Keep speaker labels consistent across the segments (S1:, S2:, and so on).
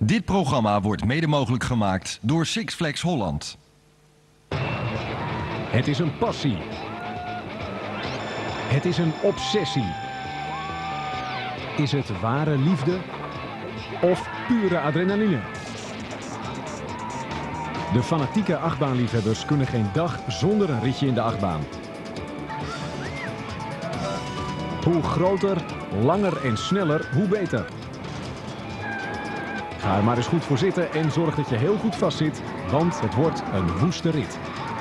S1: Dit programma wordt mede mogelijk gemaakt door Six Flags Holland.
S2: Het is een passie. Het is een obsessie. Is het ware liefde of pure adrenaline? De fanatieke achtbaanliefhebbers kunnen geen dag zonder een ritje in de achtbaan. Hoe groter, langer en sneller, hoe beter. Ga er maar eens goed voor zitten en zorg dat je heel goed vastzit, want het wordt een woeste rit.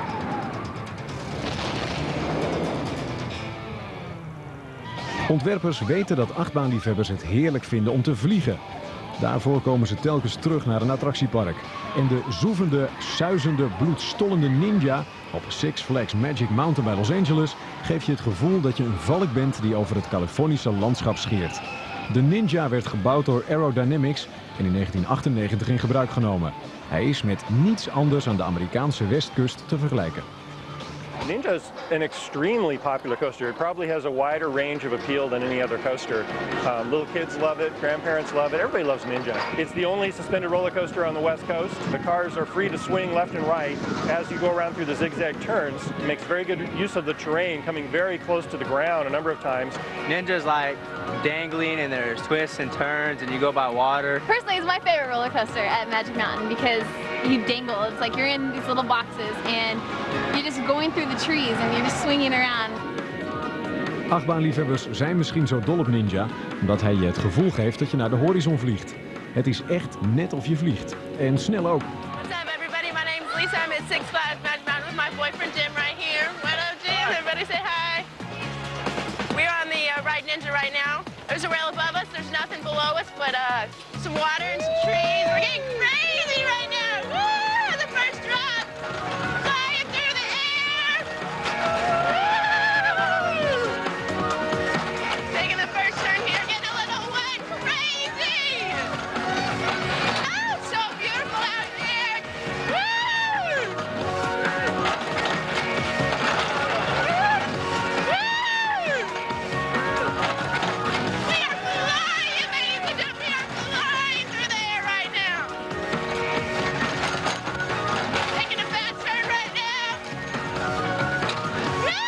S2: Ontwerpers weten dat achtbaanliefhebbers het heerlijk vinden om te vliegen. Daarvoor komen ze telkens terug naar een attractiepark. En de zoevende, suizende, bloedstollende Ninja op Six Flags Magic Mountain bij Los Angeles geeft je het gevoel dat je een valk bent die over het Californische landschap scheert. De Ninja werd gebouwd door Aerodynamics en in 1998 in gebruik genomen. Hij is met niets anders aan de Amerikaanse westkust te vergelijken.
S3: Ninja is an extremely popular coaster. It probably has a wider range of appeal than any other coaster. Little kids love it, grandparents love it, everybody loves Ninja. It's the only suspended roller coaster on the West Coast. The cars are free to swing left and right as you go around through the zigzag turns. It makes very good use of the terrain, coming very close to the ground a number of times.
S4: Ninja's like dangling and there's twists and turns and you go by water.
S5: Personally, it's my favorite roller coaster at Magic Mountain because you dangle. It's like you're in these little boxes and you're just going through the trees and you're just swinging around.
S2: Achtbaanliefhebbers zijn misschien zo dol op Ninja omdat hij je het gevoel geeft dat je naar de horizon vliegt. Het is echt net of je vliegt. En snel ook.
S6: What's up everybody, my name is Lisa. I'm at Six Flags Magic Mountain with my boyfriend Jim right here. What up Jim? Everybody say hi. We're on the Ride Ninja right now. There's a rail above us, there's nothing below us but some water and some trees. We're getting crazy right now. Woo! The first drop. Flying through the air. Woo! Taking the first turn here, getting a little wet. Crazy. Oh, so beautiful out there. Woo! We are flying, ladies and gentlemen. We are flying through the air right now. Taking a fast turn right now. Woo!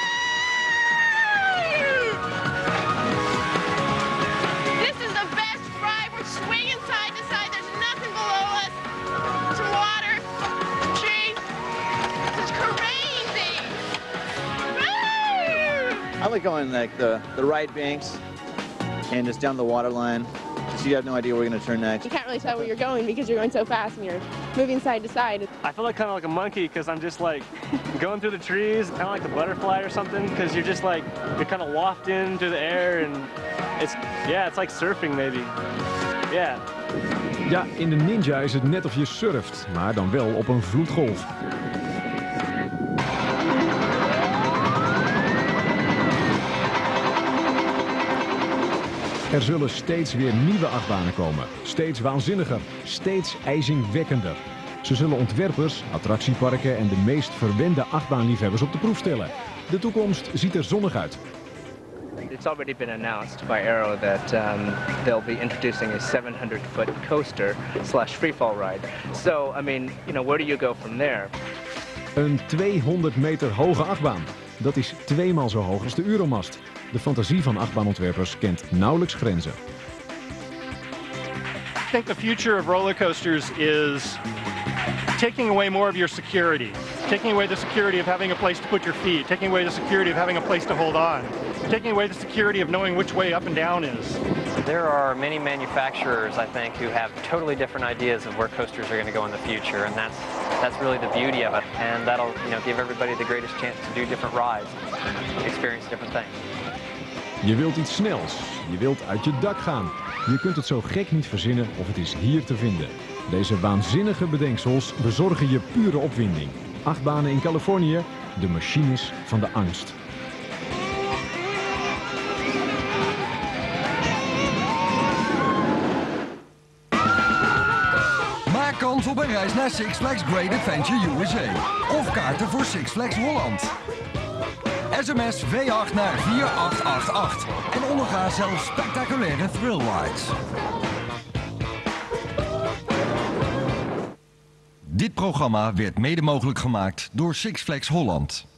S6: This is the best ride. We're swinging side to side. There's nothing below us. Some water, trees. It's crazy. Woo!
S7: I like going like the right banks and just down the water line. So you have no idea where you're going to turn next.
S8: You can't really tell where you're going because you're going so fast and you're moving side to side.
S3: I feel like kind of like a monkey because I'm just like going through the trees, kind of like the butterfly or something, because you're just like, you're kind of wafted into the air and it's like surfing maybe. Yeah.
S2: Ja, in de Ninja is het net of je surft, maar dan wel op een vloedgolf. Er zullen steeds weer nieuwe achtbanen komen. Steeds waanzinniger, steeds ijzingwekkender. Ze zullen ontwerpers, attractieparken en de meest verwende achtbaanliefhebbers op de proef stellen. De toekomst ziet er zonnig uit.
S4: It's already been announced by Aero that they'll be introducing a 700-foot coaster / freefall ride. So, I mean, where do you go from there?
S2: Een 200 meter hoge achtbaan. Dat is 2 maal zo hoog als de Euromast. De fantasie van achtbaanontwerpers kent nauwelijks grenzen.
S3: I think the future of roller coasters is taking away more of your security. Taking away the security of having a place to put your feet. Taking away the security of having a place to hold on. Taking away the security of knowing which way up and down is.
S9: There are many manufacturers, I think, who have totally different ideas of where coasters are going to go in the future, and that's really the beauty of it. And that'll, give everybody the greatest chance to do different rides, experience different things.
S2: Je wilt iets snels. Je wilt uit je dak gaan. Je kunt het zo gek niet verzinnen of het is hier te vinden. Deze waanzinnige bedenksels bezorgen je pure opwinding. Achtbanen in Californië, de machines van de angst.
S1: Maak kans op een reis naar Six Flags Great Adventure USA. Of kaarten voor Six Flags Holland. SMS V8 naar 4888 en onderga zelfs spectaculaire thrill rides. Dit programma werd mede mogelijk gemaakt door Six Flags Holland.